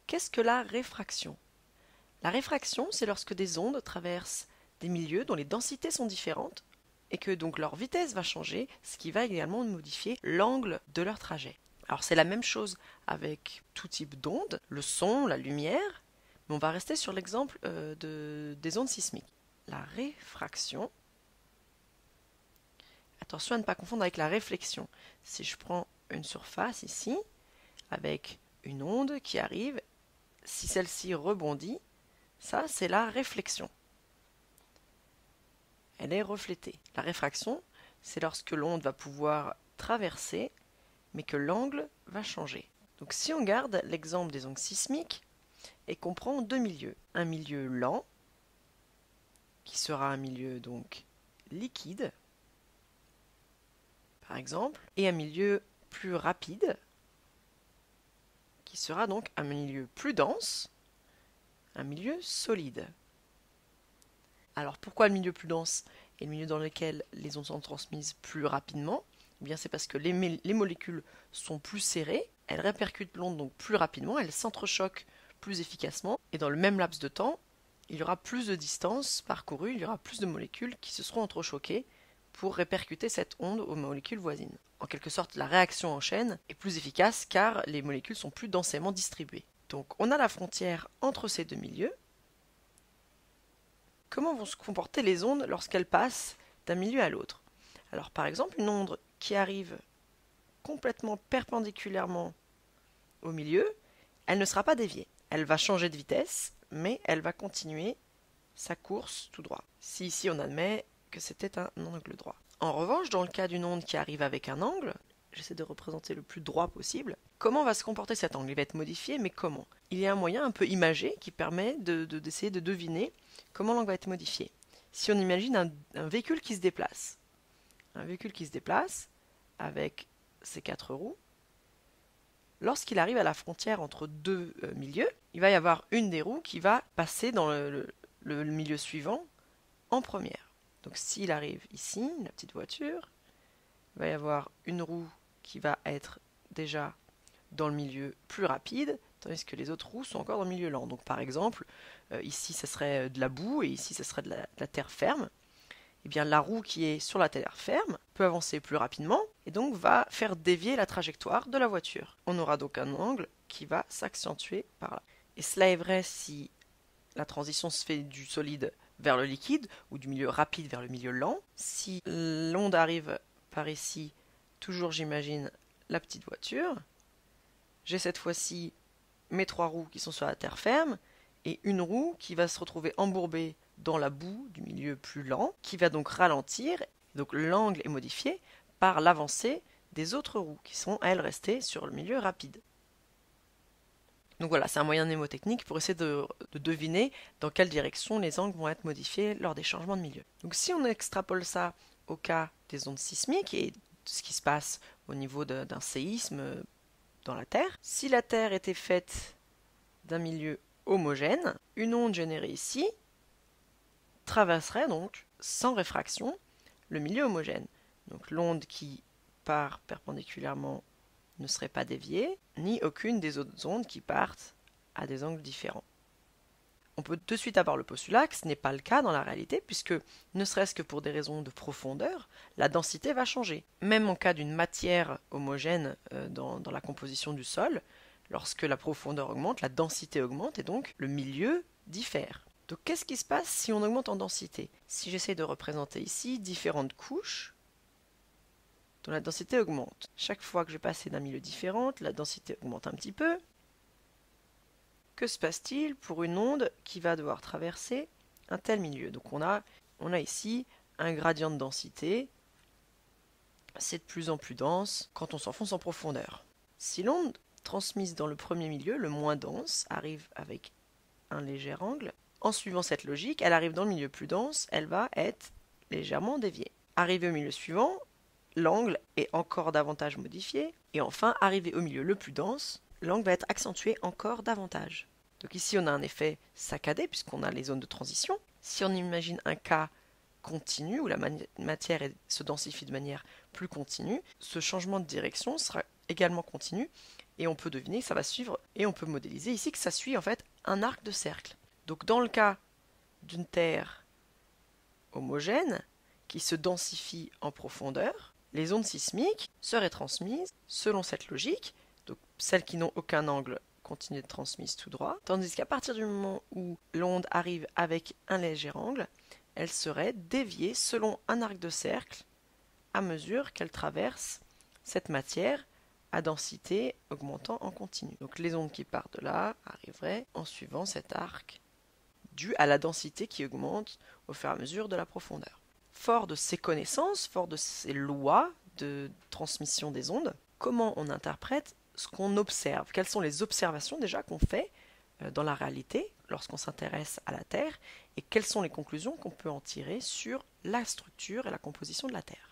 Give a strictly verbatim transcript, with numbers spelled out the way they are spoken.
qu'est-ce que la réfraction? La réfraction, c'est lorsque des ondes traversent des milieux dont les densités sont différentes et que donc leur vitesse va changer, ce qui va également modifier l'angle de leur trajet. Alors c'est la même chose avec tout type d'ondes, le son, la lumière, mais on va rester sur l'exemple euh, de, des ondes sismiques. La réfraction, attention à ne pas confondre avec la réflexion. Si je prends une surface ici, avec une onde qui arrive, si celle-ci rebondit, ça c'est la réflexion. Elle est reflétée. La réfraction, c'est lorsque l'onde va pouvoir traverser, mais que l'angle va changer. Donc si on garde l'exemple des ondes sismiques, et qu'on prend deux milieux. Un milieu lent, qui sera un milieu donc liquide, par exemple, et un milieu plus rapide, qui sera donc un milieu plus dense, un milieu solide. Alors pourquoi le milieu plus dense est le milieu dans lequel les ondes sont transmises plus rapidement? Eh bien c'est parce que les, les molécules sont plus serrées, elles répercutent l'onde donc plus rapidement, elles s'entrechoquent plus efficacement, et dans le même laps de temps, il y aura plus de distance parcourue, il y aura plus de molécules qui se seront entrechoquées pour répercuter cette onde aux molécules voisines. En quelque sorte, la réaction en chaîne est plus efficace car les molécules sont plus densément distribuées. Donc on a la frontière entre ces deux milieux. Comment vont se comporter les ondes lorsqu'elles passent d'un milieu à l'autre? Alors par exemple, une onde qui arrive complètement perpendiculairement au milieu, elle ne sera pas déviée. Elle va changer de vitesse, mais elle va continuer sa course tout droit. Si ici on admet que c'était un angle droit. En revanche, dans le cas d'une onde qui arrive avec un angle, j'essaie de représenter le plus droit possible, comment va se comporter cet angle? Il va être modifié, mais comment? Il y a un moyen un peu imagé qui permet de, de, d'essayer de deviner comment l'angle va être modifié. Si on imagine un, un véhicule qui se déplace, un véhicule qui se déplace avec ses quatre roues, lorsqu'il arrive à la frontière entre deux euh, milieux, il va y avoir une des roues qui va passer dans le, le, le milieu suivant en première. Donc s'il arrive ici, la petite voiture, il va y avoir une roue qui va être déjà dans le milieu plus rapide, tandis que les autres roues sont encore dans le milieu lent. Donc par exemple, euh, ici ça serait de la boue et ici ça serait de la, de la terre ferme. Eh bien la roue qui est sur la terre ferme peut avancer plus rapidement et donc va faire dévier la trajectoire de la voiture. On aura donc un angle qui va s'accentuer par là. Et cela est vrai si la transition se fait du solide vers le liquide ou du milieu rapide vers le milieu lent. Si l'onde arrive par ici, toujours j'imagine la petite voiture, j'ai cette fois-ci mes trois roues qui sont sur la terre ferme et une roue qui va se retrouver embourbée dans la boue du milieu plus lent, qui va donc ralentir. Donc l'angle est modifié par l'avancée des autres roues qui sont, elles, restées sur le milieu rapide. Donc voilà, c'est un moyen mnémotechnique pour essayer de, de deviner dans quelle direction les angles vont être modifiés lors des changements de milieu. Donc si on extrapole ça au cas des ondes sismiques et de ce qui se passe au niveau de, d'un séisme dans la Terre, si la Terre était faite d'un milieu homogène, une onde générée ici traverserait donc, sans réfraction, le milieu homogène. Donc l'onde qui part perpendiculairement ne serait pas déviée, ni aucune des autres ondes qui partent à des angles différents. On peut de suite avoir le postulat que ce n'est pas le cas dans la réalité, puisque, ne serait-ce que pour des raisons de profondeur, la densité va changer. Même en cas d'une matière homogène euh, dans, dans la composition du sol, lorsque la profondeur augmente, la densité augmente et donc le milieu diffère. Donc qu'est-ce qui se passe si on augmente en densité? Si j'essaie de représenter ici différentes couches dont la densité augmente. Chaque fois que je passe d'un milieu différent, la densité augmente un petit peu. Que se passe-t-il pour une onde qui va devoir traverser un tel milieu? Donc on a, on a ici un gradient de densité. C'est de plus en plus dense quand on s'enfonce en profondeur. Si l'onde transmise dans le premier milieu, le moins dense, arrive avec un léger angle, en suivant cette logique, elle arrive dans le milieu plus dense, elle va être légèrement déviée. Arrivée au milieu suivant, l'angle est encore davantage modifié, et enfin, arrivé au milieu le plus dense, l'angle va être accentué encore davantage. Donc ici, on a un effet saccadé, puisqu'on a les zones de transition. Si on imagine un cas continu, où la matière se densifie de manière plus continue, ce changement de direction sera également continu, et on peut deviner que ça va suivre, et on peut modéliser ici que ça suit en fait un arc de cercle. Donc dans le cas d'une Terre homogène qui se densifie en profondeur, les ondes sismiques seraient transmises selon cette logique, donc celles qui n'ont aucun angle continuent d'être transmises tout droit, tandis qu'à partir du moment où l'onde arrive avec un léger angle, elle serait déviée selon un arc de cercle à mesure qu'elle traverse cette matière à densité augmentant en continu. Donc les ondes qui partent de là arriveraient en suivant cet arc dû à la densité qui augmente au fur et à mesure de la profondeur. Fort de ces connaissances, fort de ces lois de transmission des ondes, comment on interprète ce qu'on observe? Quelles sont les observations déjà qu'on fait dans la réalité lorsqu'on s'intéresse à la Terre et quelles sont les conclusions qu'on peut en tirer sur la structure et la composition de la Terre?